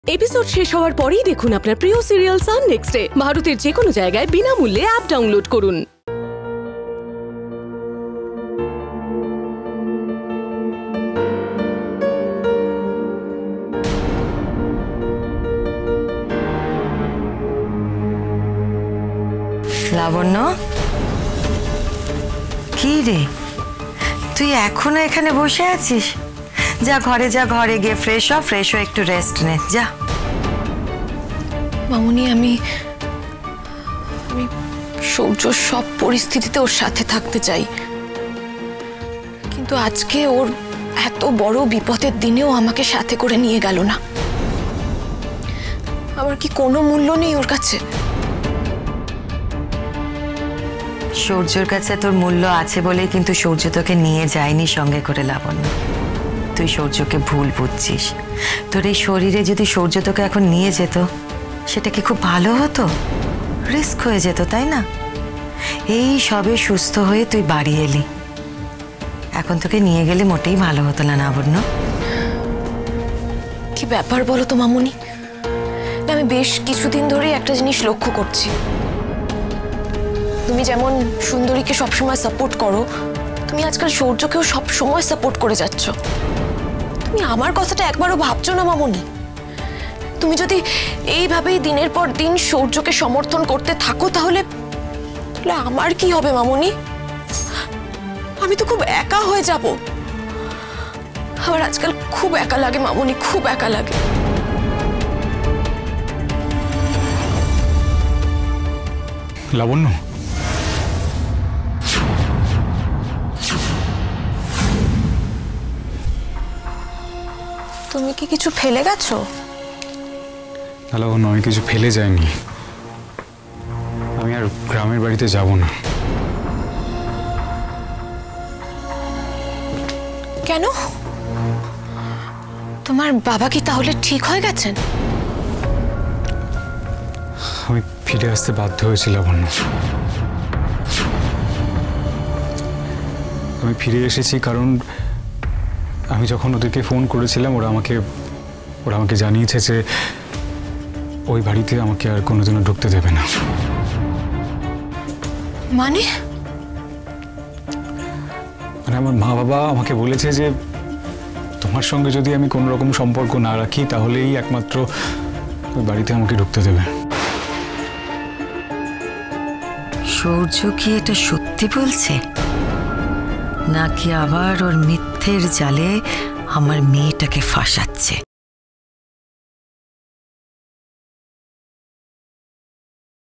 Episode শেষ হওয়ার পরেই দেখুন আপনার প্রিয় সিরিয়াল সান নেক্সট ডে ভারতের যে কোনো জায়গায় বিনামূল্যে অ্যাপ ডাউনলোড করুন। লাবণ্য, কি রে তুই এখনো এখানে বসে আছিস? যা ঘরে গিয়ে ফ্রেশ হ, একটু রেস্ট নে যা। মামুনি, আমি সূর্য সব পরিস্থিতিতে ওর সাথে থাকতে চাই, কিন্তু আজকে ওর এত বড় বিপদের দিনেও আমাকে সাথে করে নিয়ে গেল না। আমার কি কোনো মূল্য নেই ওর কাছে? সূর্যর কাছে তোর মূল্য আছে বলেই কিন্তু সূর্য তোকে নিয়ে যায়নি সঙ্গে করে। লাবণ্য, তুই সূর্যকে ভুল বুঝছিস। তোর এই শরীরে যদি সূর্য তোকে এখন নিয়ে যেত, সেটা কি খুব ভালো হতো? রিস্ক হয়ে যেত, তাই না? এই সবে সুস্থ হয়ে তুই বাড়ি এলি, এখন তোকে নিয়ে গেলে মোটেই ভালো হতো না। লাবণ্য, কি ব্যাপার বলো তো মামুনি? আমি বেশ কিছুদিন ধরে একটা জিনিস লক্ষ্য করছি। তুমি যেমন সুন্দরীকে সবসময় সাপোর্ট করো, তুমি আজকাল সূর্যকেও সবসময় সাপোর্ট করে যাচ্ছ। তুমি আমার কথাটা একবারও ভাবছো না মামুনি? তুমি যদি এইভাবেই দিনের পর দিন সূর্যকে সমর্থন করতে থাকো, তাহলে আমার কি হবে মামুনি? আমি তো খুব একা হয়ে যাব। আমার আজকাল খুব একা লাগে মামুনি, খুব একা লাগে। লাবণ্য, তুমি কি কিছু ফেলে গেছো? লাবণ্য, আমি কিছু ফেলে যাইনি। আমি আর গ্রামের বাড়িতে যাব না। কেন? তোমার বাবা কি তাহলে ঠিক হয়ে গেছেন? আমি ফিরে আসতে বাধ্য হয়েছি লাবণ্য। আমি ফিরে এসেছি কারণ আমি যখন ওদেরকে ফোন করেছিলাম, ওরা আমাকে জানিয়েছে যে ওই বাড়িতে আমাকে আর কোনোদিনও ঢুকতে দেবে না। মানে আমার মা বাবা আমাকে বলেছে যে তোমার সঙ্গে যদি আমি কোনো রকম সম্পর্ক না রাখি, তাহলেই একমাত্র ওই বাড়িতে আমাকে ঢুকতে দেবে। সূর্য কি এটা সত্যি বলছে, নাকি আবার ওর মিথ্যের জালে আমার মেয়েটাকে ফাঁসাচ্ছে?